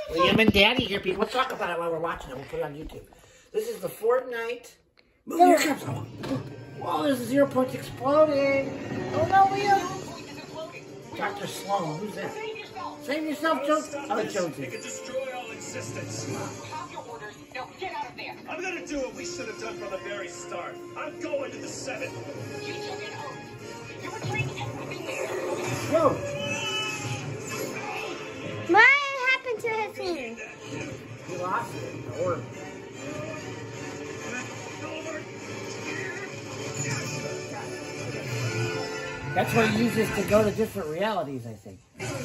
Liam and Daddy here, people. Let's talk about it while we're watching it. We'll put it on YouTube. This is the Fortnite. Move, here comes. Whoa, there's 0 points exploding. Oh no, Liam. Dr. Sloan, who's that? Save yourself, Jones. Oh, Jonesy. It can destroy all existence. You have your orders. Now get out of there. I'm gonna do what we should have done from the very start. I'm going to the 7. You took an oath. You betrayed everything there. Whoa. What happened to his thing? He lost it. The orb. That's what he uses to go to different realities, I think.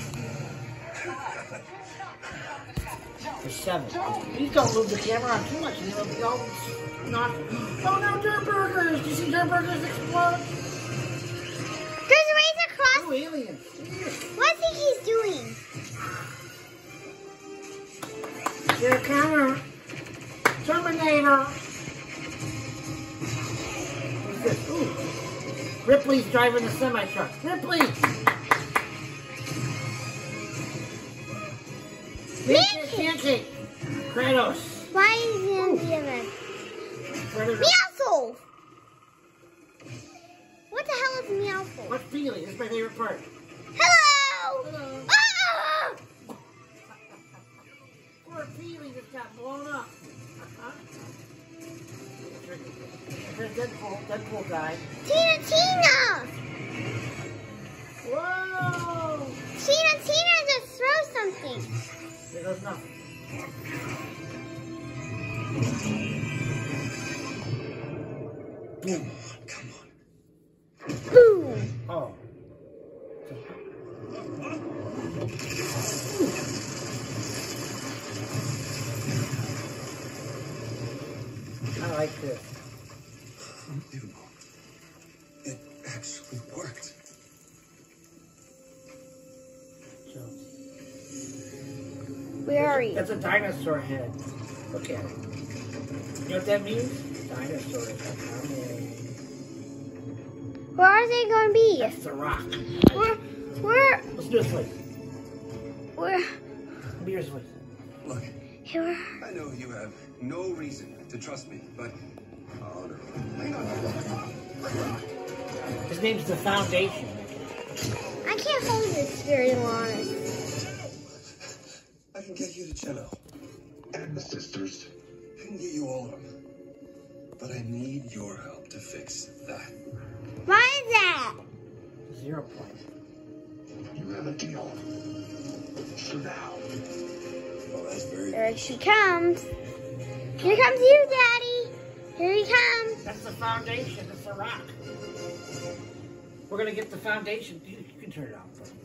The 7. Please don't move the camera on too much, and it'll be all not. Oh no, dirt burgers! Do you see dirt burgers explode? There's a race across. Oh, aliens. What do you think he's doing? They're coming. Terminator. What's this? Ooh. Ripley's driving the semi-truck. Ripley! Pancake! Kratos! Why is he in the other? Meowsole! What the hell is Meowsole? What's Feely? This is my favorite part. Hello! Hello. Ah! Poor Feely just got blown up. Deadpool guy. Tina! Whoa! Tina just throw something. There goes nothing. Boom. Come on. Boom. Oh. I like this. Unbelievable. It actually worked. Where are you? That's a dinosaur head. Look at it. You know what that means? Dinosaurs are coming. Where are they going to be? That's the rock. Where? Let's do this way. Where? Come here this way. Look, Here. I know you have no reason to trust me, but... Oh, no. Hang on. His name's the Foundation. I can't hold this very long. I can get you the cello. And the sisters. I can get you all of them. But I need your help to fix that. Why is that? 0 points. You have a deal. So now. Well, that's very... There she comes. Here comes you, Daddy. Here he comes. That's the Foundation. That's the rock. We're going to get the Foundation. You can turn it off.